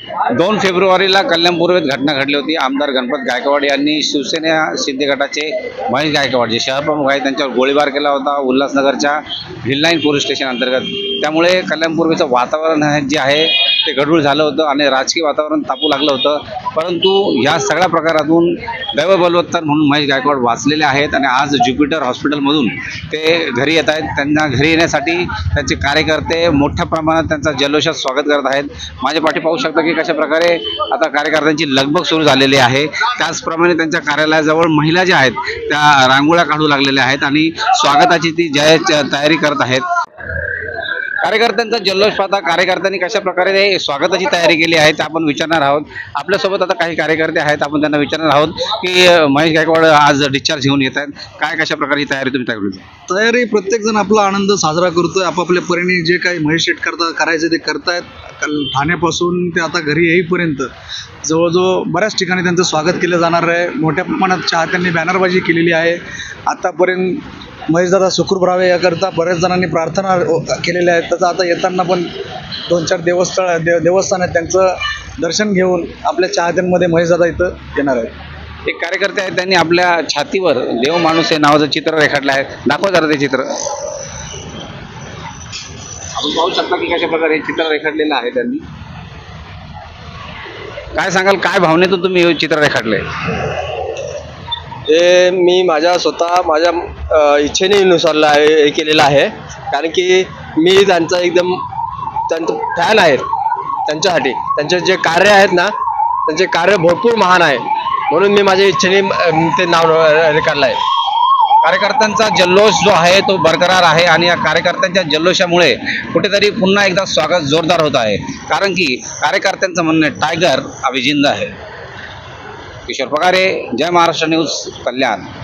2 फेब्रुवारीला कल्याण पूर्वेत घटना घडली होती। आमदार गणपत गायकवाड यांनी शिवसेना शिंदे गटाचे महेश गायकवाड जे शहर प्रमुख आहेत त्यांच्यावर गोळीबार केला होता उल्हासनगरच्या हिल लाईन पोलीस स्टेशन अंतर्गत। त्यामुळे कल्याण पूर्वेचं वातावरण जे आहे ते गढूळ झालं होतं आणि राजकीय वातावरण तापू लागलं होतं। परंतु या सगळ्या प्रकारातून दैव बलवत्तर म्हणून महेश गायकवाड वाचलेले आहेत आणि आज ज्युपिटर हॉस्पिटलमधून ते घरी येत आहेत। त्यांना घरी येण्यासाठी त्यांचे कार्यकर्ते मोठ्या प्रमाणात त्यांचा जल्लोषात स्वागत करत आहेत। माझ्या पाठी पाहू शकता की कशा प्रकारे आता कार्यकर्त्यांची लगबग सुरू झालेली आहे। त्याचप्रमाणे त्यांच्या कार्यालयाजवळ महिला ज्या आहेत त्या रांगोळ्या काढू लागलेल्या आहेत आणि स्वागताची ती तयारी करत आहेत। कार्यकर्त्यांचा जल्लोष पाहता कार्यकर्त्यांनी कशा प्रकारे स्वागताची तयारी केली आहे ते आपण विचारणार आहोत। आपल्यासोबत आता काही कार्यकर्ते आहेत, आपण त्यांना विचारणार आहोत की महेश गायकवाड आज डिस्चार्ज घेऊन येत आहेत, काय कशा प्रकारची तयारी तुम्ही तयारी प्रत्येक जण आपला आनंद साजरा करतोय आपापल्या परीने। जे काही महेश शेट करायचे ते करतायत। ठाण्यापासून ते आता घरी येईपर्यंत जवळजवळ बऱ्याच ठिकाणी त्यांचं स्वागत केलं जाणार आहे। मोठ्या प्रमाणात चाहत्यांनी बॅनरबाजी केलेली आहे। आतापर्यंत महेशदादा सुखरूप राहावे याकरता बऱ्याच जणांनी प्रार्थना केलेल्या आहेत। त्याचं आता येताना पण 2-4 देवस्थान आहेत, त्यांचं दर्शन घेऊन आपल्या चाहत्यांमध्ये महेशदादा इथं येणार आहेत। एक कार्यकर्ते आहेत, त्यांनी आपल्या छातीवर देव माणूस हे नावाचं चित्र रेखाटलं आहे। दाखवा जरा ते चित्र। आपण पाहू शकता की कशा प्रकारे हे चित्र रेखाटलेलं आहे त्यांनी। काय सांगाल, काय भावनेतून तुम्ही हे चित्र रेखाटलंय? हे मी माझ्या इच्छेनुसार हे केलेलं आहे, कारण की मी त्यांचा फॅन आहे। त्यांच्यासाठी त्यांचे जे कार्य आहेत ना, त्यांचे कार्य भरपूर महान आहे, म्हणून मी माझ्या इच्छेने ते नाव रेखाटलं आहे। कार्यकर्त्यांचा जल्लोष जो आहे तो बरकरार आहे आणि या कार्यकर्त्यांच्या जल्लोषामुळे कुठेतरी पुन्हा एकदा स्वागत जोरदार होत आहे, कारण की कार्यकर्त्यांचं म्हणणं टायगर अभी जिंदा है। किशोर पगारे, जय महाराष्ट्र न्यूज, कल्याण।